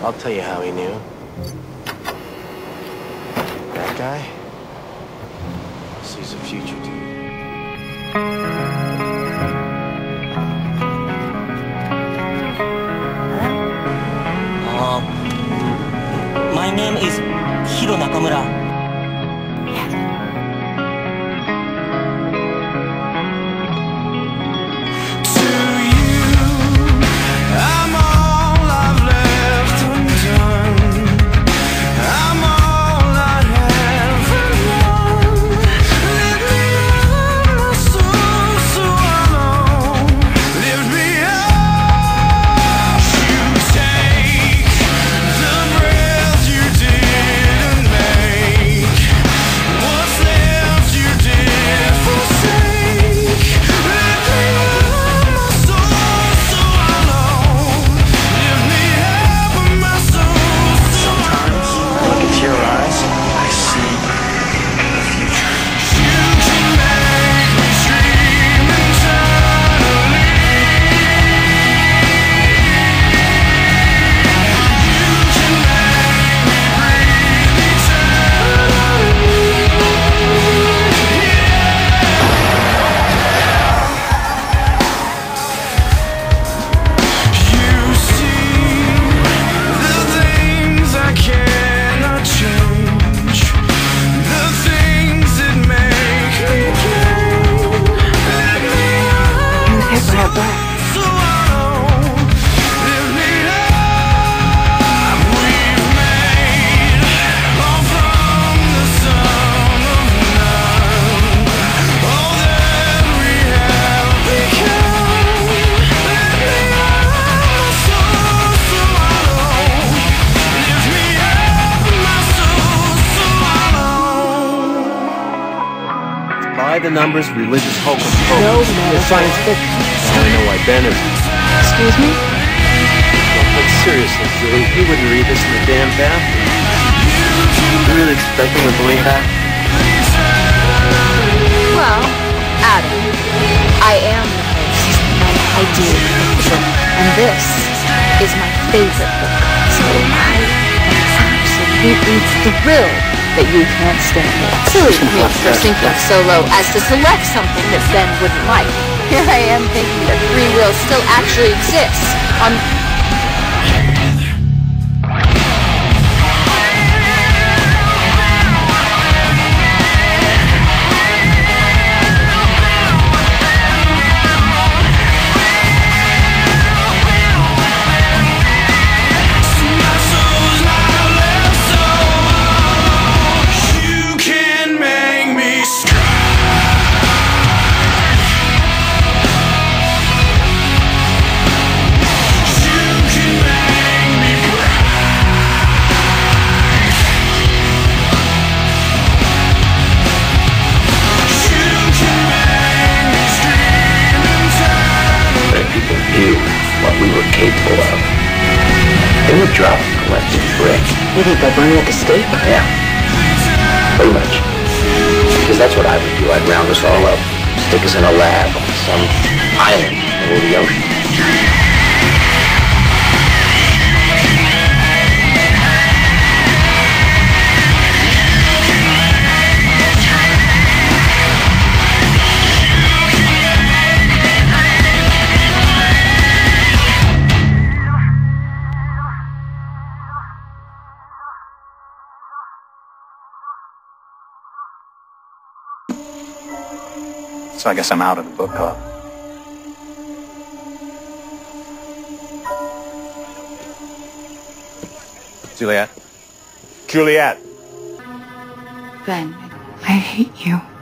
I'll tell you how he knew. That guy sees a future, dude. My name is Hiro Nakamura. By the numbers, religious hocus pocus. No, it's science fiction. Now I know why Ben is. Excuse me? Well, but seriously, Julie, he wouldn't read this in the damn bathroom. You really expect him to believe that? Well, Adam, I am the host, and I do the book. And this is my favorite book. So I am absolutely thrilled that you can't stand it. Silly of me for thinking so low as to select something that Ben wouldn't like. Here I am thinking that free will still actually exists on... What we were capable of. They would drop a collective brick. You think by burning at the stake? Yeah. Pretty much. Because that's what I would do. I'd round us all up. Stick us in a lab on some island over the ocean. So I guess I'm out of the book club. Juliet? Juliet! Ben, I hate you.